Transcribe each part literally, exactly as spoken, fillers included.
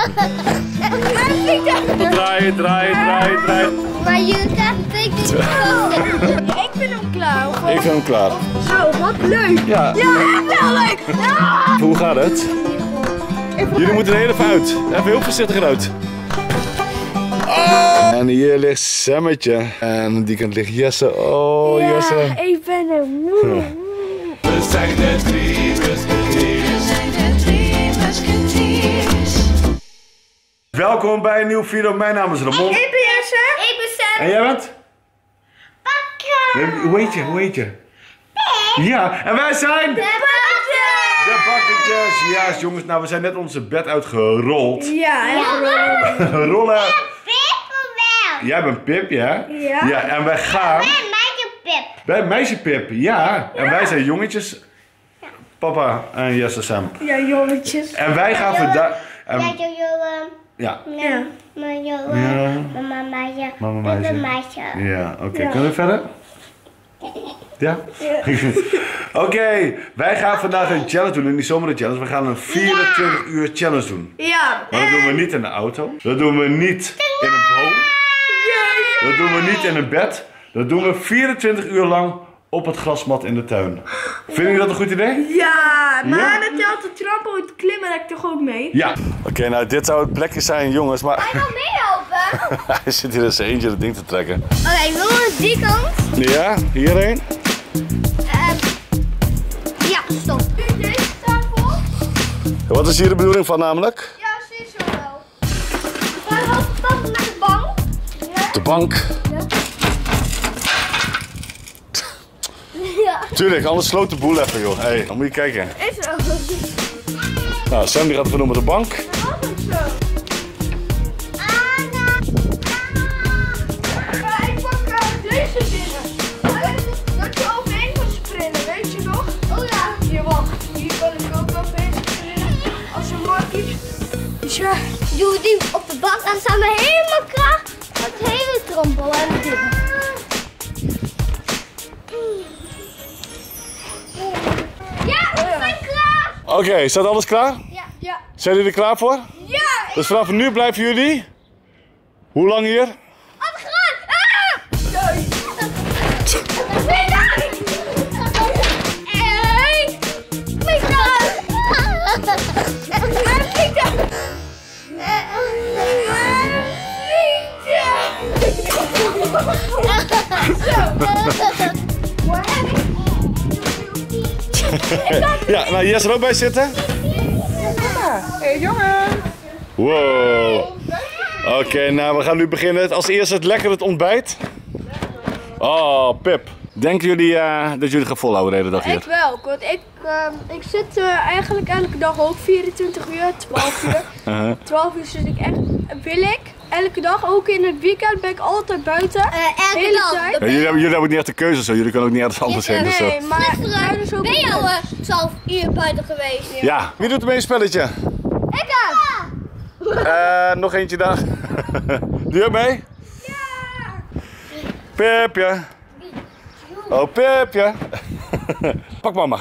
Draaien, draaien, draaien, draaien. Maar je krijgt een beetje Ik vind hem klaar. Ik vind hem klaar. Zo, wat leuk. Ja. Ja, heel leuk. Ja. Hoe gaat het? Jullie moeten er heel even uit. Even heel voorzichtig eruit. Oh. En hier ligt Sammetje. En aan die kant ligt Jesse. Oh, Ja, Jesse. ik ben er moe. We zijn de drie musketeers. We zijn de drie musketeers. Welkom bij een nieuwe video. Mijn naam is Ramon. Ik ben Jesse. Ik ben Sam. En jij bent? Bakker. Nee, hoe heet je? Hoe heet je? Ja, en wij zijn... De bakker. De bakkertjes. Ja, jongens, nou we zijn net onze bed uitgerold. Ja, en Rollen. Pip wel. Jij bent Pip, ja? Ja. Ja, en wij gaan... En meisje Pip. Bij meisje Pip, ja. En wij zijn jongetjes. Papa en Jesse Sam. Ja, jongetjes. En wij gaan vandaag... Ja, jongen. Ja. Ja. Mama, Ja. jongen. Mama, meisje. Mama, meisje. Mama, meisje. Ja, oké. Ja. Kunnen we verder? Ja? Oké, okay, wij gaan vandaag een challenge doen, in die zomer challenge. We gaan een vierentwintig uur challenge doen. Ja. Maar dat doen we niet in de auto. Dat doen we niet in een boom. Dat doen we niet in een bed. Dat doen we vierentwintig uur lang op het grasmat in de tuin. Vinden jullie dat een goed idee? Ja, maar Ja? dat telt de trampo, het klimmen heb ik toch ook mee? Ja. Oké, okay, nou dit zou het plekje zijn, jongens, maar... Kan je nog meehelpen? Hij zit hier in zijn eentje dat ding te trekken. Oké, ik wil aan die kant. Ja, hierheen. Uh, ja, stop. Deze tafel? Wat is hier de bedoeling van namelijk? Ja, zie zo wel. We gaan ook pakken met de bank. Ja. De bank. Ja. Tuurlijk, anders sloot de boel even, joh. Hé, hey, dan moet je kijken. Is zo. Nou, Sam die gaat even doen met de bank. Dat was ook zo. Anna. Ja, ik pak uh, deze dingen. Dat je overheen kan springen, weet je nog? Oh ja. Hier, wacht. Hier kan ik ook overheen springen. Als een makkie. Tja. Doe die op de bank en staan we helemaal klaar. Het hele trompel en dit. Ja, we zijn klaar. Oké, okay, staat alles klaar? Ja. Ja. Zijn jullie er klaar voor? Ja. Dus vanaf nu blijven jullie... Hoe lang hier? Op de grond. Ah! Nee. Nee, nee. Hey. Vlieg dan. Vlieg dan. Ja, nou Jesse er ook bij zitten. Hey jongen. Wow. Oké, okay, nou we gaan nu beginnen. Als eerste het lekker het ontbijt. Oh, Pip. Denken jullie uh, dat jullie het gaan volhouden de hele dag hier? Ik wel, want ik, uh, ik zit uh, eigenlijk elke dag ook vierentwintig uur, twaalf uur. Uh-huh. twaalf uur zit ik echt, wil ik. Elke dag, ook in het weekend ben ik altijd buiten. Uh, elke Hele dag. tijd. Ja, jullie, hebben, jullie hebben niet echt de keuze zo. Jullie kunnen ook niet ergens anders heen. Dus, Nee, uh, maar daar is ook Ben je een al uh, twaalf uur buiten geweest? Ja. ja. Wie doet er mee een spelletje? Ik ook. Uh, nog eentje daar. Doe je ook mee? Ja! Pipje. Oh, Pipje. Pak mama.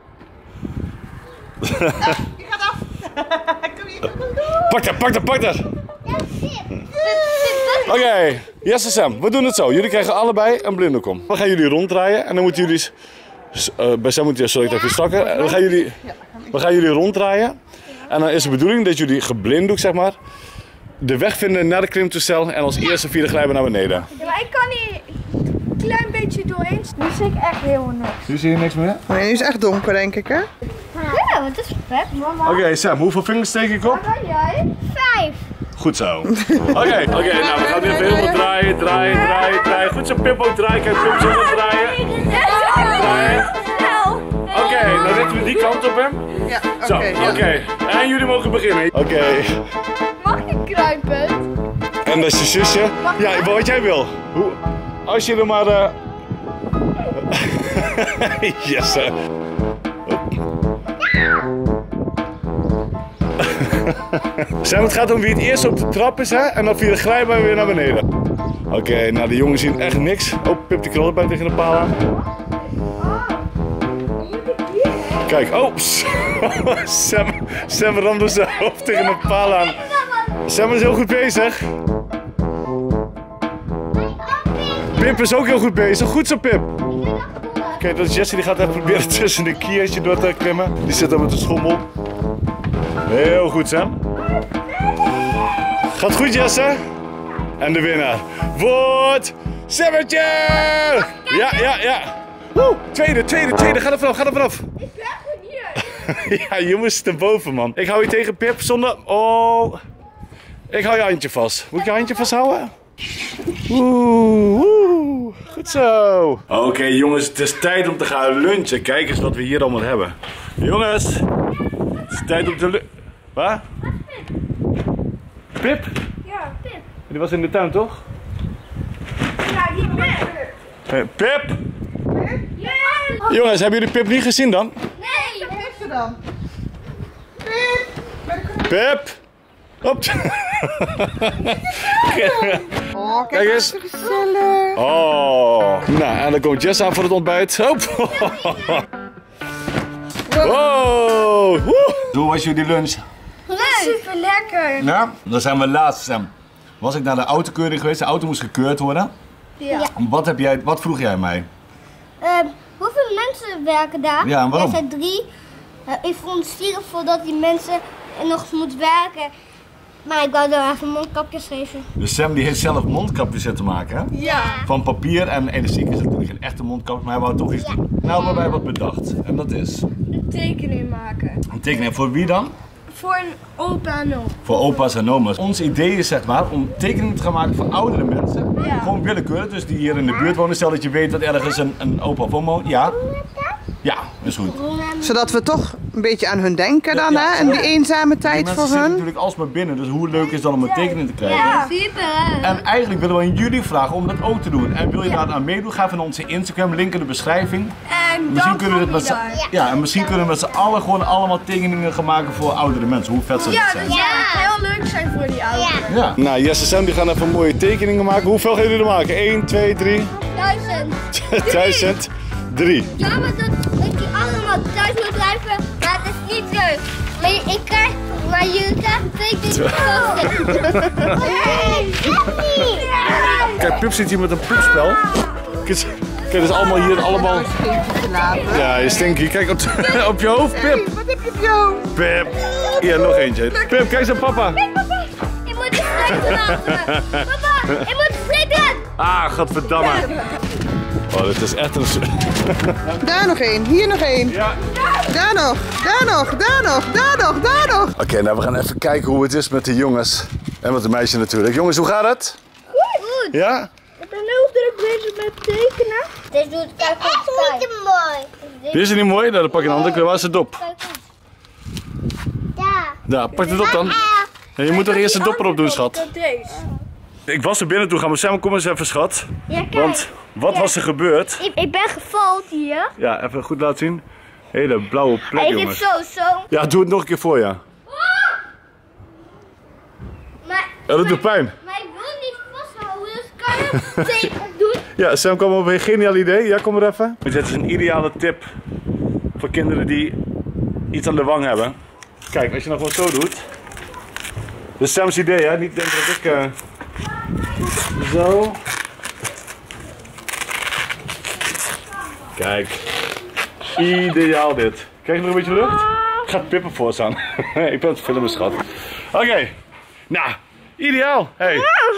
Je gaat af. Kom hier. Pak dat, pak dat, pak dat. Ja, Pip. Oké, okay. Jesse Sam, we doen het zo. Jullie krijgen allebei een blinddoekkom. Dan gaan jullie ronddraaien en dan moeten jullie... Uh, bij Sam moet je zo even strakker. Dan gaan jullie, dan gaan jullie ronddraaien. En dan is de bedoeling dat jullie geblinddoekt, zeg maar, de weg vinden naar de klimtoestel en als eerste via de glijbaan naar beneden. Ja, maar ik kan niet een klein beetje doorheen. Nu zie ik echt helemaal niks. Nu zie je niks meer? Nee, nu is het echt donker, denk ik, hè? Ja, wat is vet, mama. Oké, okay, Sam, hoeveel vingers steek ik op? Waar ben jij? Vijf. Goed zo. Oké, okay, oké, okay, nou we gaan weer helemaal draaien, draaien, draaien, draaien. Goed zo, Pip ook draaien. Kijk, Pip zo wat draaien. Draaien. Oké, okay, dan zetten we die kant op hem. Ja, oké. Zo, oké. Okay. En jullie mogen beginnen. Oké. Okay. Mag ik kruipen? En dat is je zusje. Ja, wat jij wil. Hoe, als je er maar... Uh... yes. Uh. Sam, het gaat om wie het eerst op de trap is, hè? En dan via de glijbaan weer naar beneden. Oké, okay, nou de jongens zien echt niks. Oh, Pip die krullen bij tegen de paal aan. Kijk, oh, Sam, Sam ramde zijn hoofd tegen de paal aan. Sam is heel goed bezig. Pip is ook heel goed bezig. Goed zo, Pip. Oké, dat is Jesse, die gaat even proberen tussen de kiertje door te klimmen. Die zit dan met de schommel. Heel goed, Sam. Gaat goed, Jesse. En de winnaar wordt Sammetje! Ja, ja, ja. Woe, tweede, tweede, tweede. Ga er vanaf, ga er vanaf. Ik ben gewoon hier. Ja, je moest erboven, man. Ik hou je tegen, Pip, zonder... Oh. Ik hou je handje vast. Moet ik je handje vasthouden? Oeh, oeh. Goed zo. Oké, okay, jongens, het is tijd om te gaan lunchen. Kijk eens wat we hier allemaal hebben. Jongens, het is tijd om te lunchen. Wat? Pip? Ja, Pip. Die was in de tuin, toch? Ja, die Pip. Hey, Pip? Ja. Jongens, hebben jullie Pip niet gezien dan? Nee. Wat is er dan? Pip! Pip! Hop! Oh, kijk, Kijk eens. eens. Wat gezellig. Oh! Nou, en dan komt Jess aan voor het ontbijt. Hop! Wow! Woe. Hoe was jullie lunch? Super lekker. Ja, dan zijn we laatst, Sam. Was ik naar de autokeuring geweest, de auto moest gekeurd worden. Ja. Wat, heb jij, wat vroeg jij mij? Ehm, hoeveel mensen werken daar? Ja, en waarom? Er zijn drie. Uh, ik vond het zielig voordat die mensen nog moeten werken. Maar ik wou dan even mondkapjes geven. Dus Sam die heeft zelf mondkapjes zitten maken, hè? Ja. Van papier en elastiek is natuurlijk geen echte mondkap, maar hij wou toch iets doen. Nou hebben wij wat bedacht. En dat is Een tekening maken. een tekening voor wie dan? Voor een opa en oma. Voor opa's en oma's. Ons idee is zeg maar om tekeningen te gaan maken voor oudere mensen. Ja. Gewoon willekeurig, dus die hier in de buurt wonen. Stel dat je weet dat ergens een, een opa of oma woont. Ja? Ja, is goed. Zodat we toch een beetje aan hun denken dan, Ja, hè? En die eenzame tijd Die voor mensen zitten hun. natuurlijk alsmaar binnen, dus hoe leuk is dan om een tekening te krijgen? Ja. Super. En eigenlijk willen we aan jullie vragen om dat ook te doen. En wil je daar aan meedoen, ga even naar onze Instagram, link in de beschrijving. En Misschien dan kunnen we kom het je met z'n daar. ja, en misschien kunnen we met z'n allen gewoon allemaal tekeningen gaan maken voor oudere mensen. Hoe vet zou dat Ja, zijn? dat zou heel leuk zijn voor die ouderen. Ja. Nou, Jesse en Sam die gaan even mooie tekeningen maken. Hoeveel gaan jullie er maken? één, twee, drie. Duizend. Duizend. drie. Ja, maar dat, dat je allemaal thuis moet blijven, maar het is niet leuk. Maar je- ik krijg, maar jullie krijgen twee keer Hey, Kijk, Pip zit hier met een pupspel. Kijk, kijk, dus allemaal hier allemaal... Steentje te laten. Ja, je stinky. Kijk op, op je hoofd, Pip. Wat heb je op jou? Pip. Hier, nog eentje. Pip, kijk eens naar papa. Papa, ik moet de sleutel laten. Papa, ik moet de sleutel. Ah, godverdamme. Oh, dit is echt een... Daar nog één, hier nog één. Ja. Daar nog, daar nog, daar nog, daar nog, daar nog. Oké, nou we gaan even kijken hoe het is met de jongens. En met de meisje natuurlijk. Jongens, hoe gaat het? Goed. Ja? Ik ben heel druk bezig met tekenen. Dit doet kijk goed. Dit is mooi. Dit is het niet mooi? Nou, dan pak je een andere kleur. Waar is de dop? Kijk goed. Daar. Daar, pak de dop dan. Ja, je moet toch eerst de dop erop doen, schat. Dat deze. Ik was er binnen toe gaan, maar Sam, kom eens even, schat. Ja, kijk. Want, wat was er gebeurd? Ik, ik ben gevald hier. Ja, even goed laten zien. Hele blauwe plek, Ik heb jongens. zo, zo. Ja, doe het nog een keer voor, ja. Maar, Ja, dat doet pijn. maar ik wil niet vasthouden, dus kan je het zeker doen. Ja, Sam kwam op een geniaal idee. Ja, kom maar even. Dit is een ideale tip voor kinderen die iets aan de wang hebben. Kijk, als je nou gewoon zo doet. Dit is Sam's idee, hè? Niet denken dat ik... Uh... Zo. Kijk. Ideaal dit. Krijg je nog een beetje lucht? Gaat Pippen voor staan. Ik ben aan het filmen, schat. Oké. Okay. Nou, ideaal. Hey.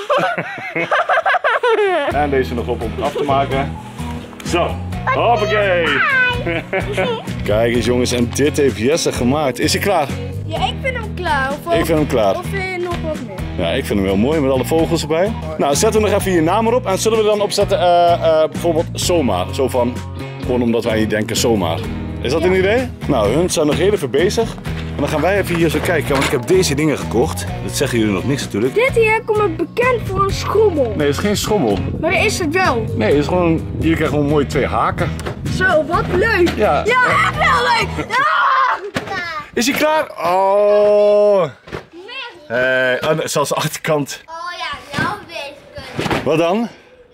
En deze nog op om af te maken. Zo. Hoppakee. Kijk eens jongens, en dit heeft Jesse gemaakt. Is hij klaar? Ja, ik vind hem klaar. Of, Ik vind hem klaar. Of vind je nog wat meer? Ja, ik vind hem heel mooi met alle vogels erbij. Nou, zetten we nog even je naam erop. En zullen we dan opzetten uh, uh, bijvoorbeeld zomaar. Zo van, gewoon omdat wij niet denken zomaar. Is dat een idee? Nou, hun zijn nog heel even bezig. En dan gaan wij even hier zo kijken, want ik heb deze dingen gekocht. Dat zeggen jullie nog niks natuurlijk. Dit hier komt me bekend voor een schommel. Nee, het is geen schommel. Maar dat is het wel. Nee, het is gewoon, jullie krijgen gewoon mooi twee haken. Zo, wat leuk. Ja. Ja, echt wel leuk. Ja! Is hij klaar? Oh. Hey, oh, nee, zelfs de achterkant. Oh ja, nou weet ik het. Wat dan?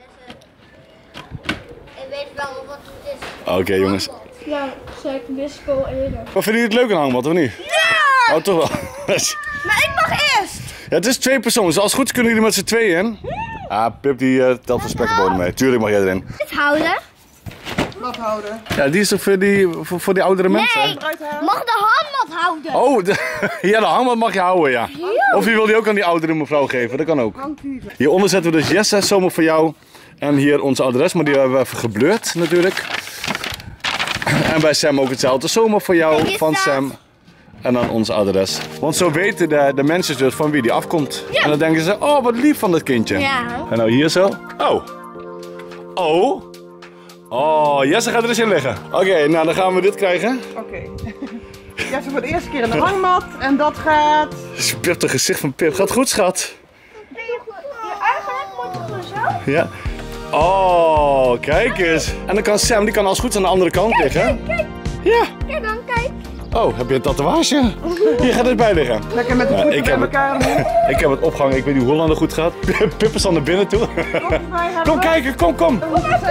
Ik weet wel wat het is. Oké, jongens. Ja, zei ik wist ik al eerder. Wat vinden jullie het leuk aan hangmat, of niet? Ja! Oh, toch wel. Maar ik mag eerst. Ja, het is twee personen. Dus als het goed is kunnen jullie met z'n tweeën. Ah, Pip die uh, telt de spekkenbonen mee. Tuurlijk mag jij erin. Het houden. Wat houden? Ja, die is toch voor die, voor, voor die oudere mensen? Nee, mag de handmat houden. Oh, de, ja, de hangmat mag je houden, ja. Of je wil die ook aan die oudere mevrouw geven, dat kan ook. Hieronder zetten we dus Jesse, zomaar voor jou. En hier onze adres, maar die hebben we even geblurred natuurlijk. En bij Sam ook hetzelfde, zomaar voor jou, van Sam. En dan ons adres. Want zo weten de, de mensen dus van wie die afkomt. Ja. En dan denken ze, oh wat lief van dat kindje. Ja. En nou hier zo. Oh. Oh. Oh, Jesse gaat er eens in liggen. Oké, okay, nou dan gaan we dit krijgen. Oké. Okay. Jesse voor de eerste keer in de hangmat. En dat gaat... Pip, het gezicht van Pip. Gaat goed, schat? Ja, eigenlijk moet het gewoon zo. Ja. Oh, kijk eens. En dan kan Sam, die kan als goed aan de andere kant Kijk, liggen. kijk, kijk. Ja. Kijk dan, kijk. Oh, heb je een tatoeage? Hier gaat het bij liggen. Lekker met de Ja, voeten ik bij heb het- elkaar. Ik heb het opgehangen, ik weet niet hoe lang dat goed gaat. Pip is al naar binnen toe. Kom kijken, kom, kom.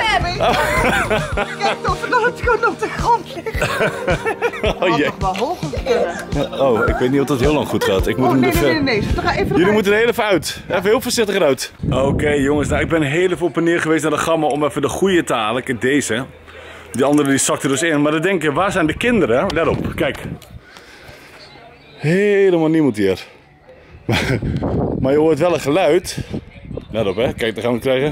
Kijk of het nog gewoon op de grond ligt. Oh, jee. Nog wel hoog kunnen. Oh, ik weet niet of dat heel lang goed gaat. Ik moet Oh hem nee, er nee, ver- nee, nee. Zet er even Jullie moeten er heel even uit. Even heel voorzichtig eruit. Oké jongens, nou, ik ben heel even op en neer geweest naar de gamma om even de goede te halen. Kijk deze. Die andere die zakte dus in. Maar dan denk je, waar zijn de kinderen? Let op, kijk. Helemaal niemand hier. Maar je hoort wel een geluid. Let op hè, kijk, daar gaan we het krijgen.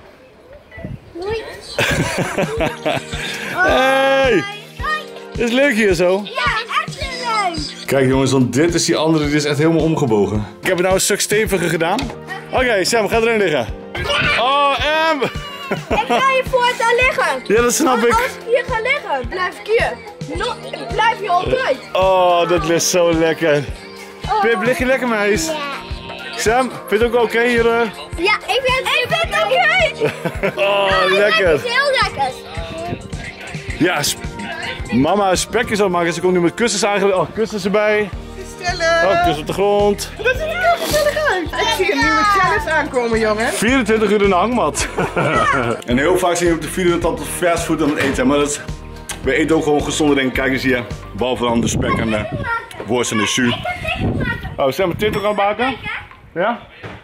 Hey! Is leuk hier zo. Ja, echt leuk. Kijk jongens, want dit is die andere, die is echt helemaal omgebogen. Ik heb het nou een stuk steviger gedaan. Oké, okay, Sam, ga erin liggen. Oh, Em! Ik ga hier voortaan liggen. Ja, dat snap Als ik. ik hier ga liggen, blijf ik hier. No, blijf je altijd. Oh, dat ligt zo lekker. Pip, lig je lekker, meis? Sam, vind je het ook oké hier? Uh? Ja, ik vind het, ik vind het oké. Oh, lekker. Het is heel lekker. Ja, sp mama is spekjes aan het maken. Ze komt nu met kussens aangelegd. Oh, kussens erbij. Stellen. Oh, kussen op de grond. Dat ziet er heel gezellig uit. Ik zie een nieuwe challenge aankomen, jongen. vierentwintig uur in de hangmat. En heel vaak zie je op de video dat het fastfood aan het eten. Maar dat is, we eten ook gewoon gezonder dingen. Kijk eens hier. Behalve dan de spek en de worst en de jus. Oh, zijn we dit ook aan het maken? Ja?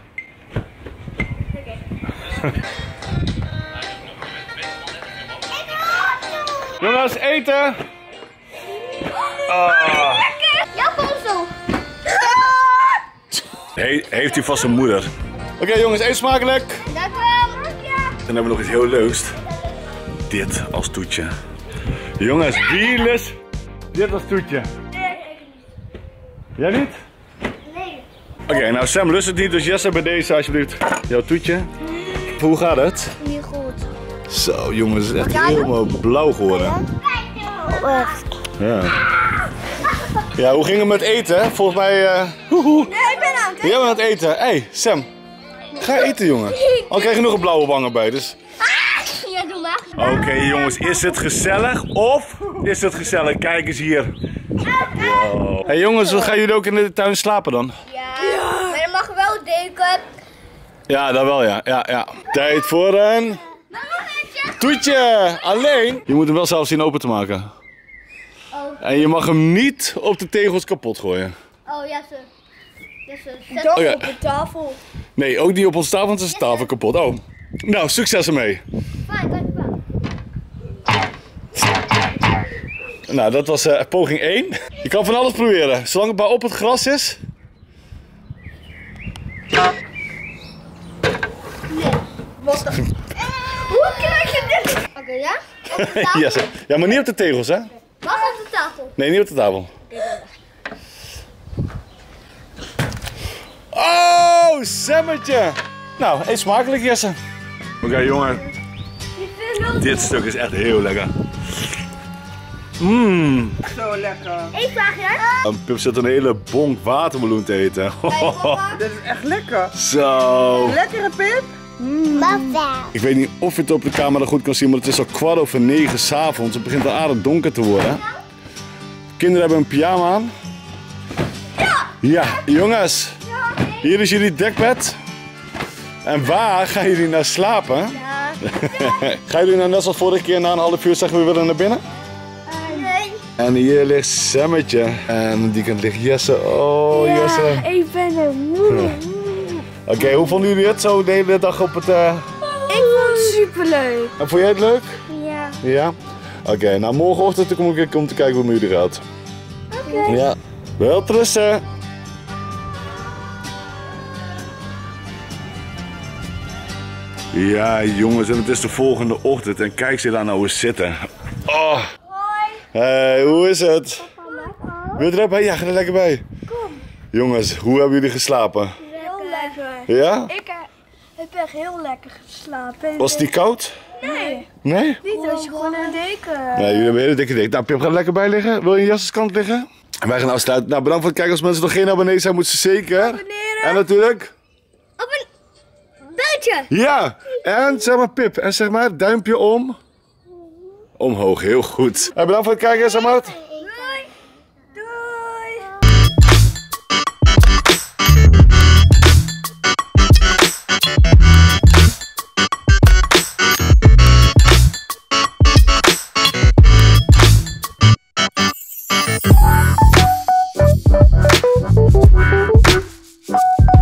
Jongens, eten! Ah. Ja, kom zo. He heeft u vast een moeder? Oké okay, jongens, eet smakelijk! Dank u wel. Dan hebben we nog iets heel leuks. Dit als toetje. Jongens, wie lust dit als toetje? Jij niet? Nee. Oké, okay, nou Sam lust het niet, dus Jesse bij deze alsjeblieft. Jouw toetje. Hoe gaat het? Niet goed. Zo jongens, het is echt helemaal blauw geworden. Ja. Ja, hoe ging het met eten? Volgens mij... Uh... Nee, ik ben aan het Jij bent aan het eten. Hé, hey, Sam. Ga eten, jongen. Al krijg je nog een blauwe wangen bij, dus... Ja, doe maar. Oké, okay, jongens. Is het gezellig of is het gezellig? Kijk eens hier. Wow. Hé, hey, jongens, gaan jullie ook in de tuin slapen dan? Ja. Maar dan mag wel deken. Ja, dat wel, ja. Ja, ja. Tijd voor een... toetje! Alleen, je moet hem wel zelf zien open te maken. Oh. En je mag hem niet op de tegels kapot gooien. Oh, ja, ze. Ja, ze. Zet Dat Oh, ja. op de tafel. Nee, ook niet op onze tafel, want dan is de tafel kapot. Oh. Nou, succes ermee. Fijn, dank u wel. Nou, dat was uh, poging één. Je kan van alles proberen, zolang het maar op het gras is. Wat dan? Hoe krijg je dit? Oké, okay, ja? Op de tafel. Yes. Ja, maar niet op de tegels, hè? Mag op de tafel. Nee, niet op de tafel. Oh, Sammetje! Nou, eet smakelijk, Jesse. Oké, okay, jongen. Dit stuk is echt heel lekker. Mmm. Zo lekker. Ik vraag je. En Pip zit een hele bonk watermeloen te eten. Dit is echt lekker. Zo. Lekkere Pip. Ik weet niet of je het op de camera goed kan zien, maar het is al kwart over negen 's avonds. Het begint al aardig donker te worden. Kinderen hebben een pyjama aan. Ja! Ja, jongens. Hier is jullie dekbed. En waar gaan jullie naar slapen? Ja. Gaan jullie nou net zoals vorige keer na een half uur zeggen we willen naar binnen? Nee. En hier ligt Sammetje. En aan die kant ligt Jesse. Oh, Jesse. Ik ben er moe. Oké, okay, hoe vonden jullie het zo de hele dag op het... Uh... Ik vond het superleuk. En vond jij het leuk? Ja. Ja? Oké, okay, nou morgenochtend kom ik weer om te kijken hoe het met jullie gaat. Oké. Okay. Ja. Wel trusten. Ja jongens, en het is de volgende ochtend en kijk ze daar nou eens zitten. Oh. Hoi. Hey, hoe is het? Wil je er bij? Ja, ga er lekker bij. Kom. Jongens, hoe hebben jullie geslapen? Heel lekker. Ja? Ik uh, heb echt heel lekker geslapen. Was het niet koud? Nee. Nee? Niet als je gewoon een deken. Nee, jullie hebben een hele dikke dik. Nou, Pip, ga er lekker bij liggen. Wil je in Jassenskant liggen? En wij gaan afsluiten. Nou, bedankt voor het kijken. Als mensen nog geen abonnee zijn, moeten ze zeker. Abonneren. En natuurlijk... Op een belletje. Ja! En zeg maar Pip. En zeg maar duimpje om... Omhoog, heel goed. En bedankt voor het kijken, zeg maar.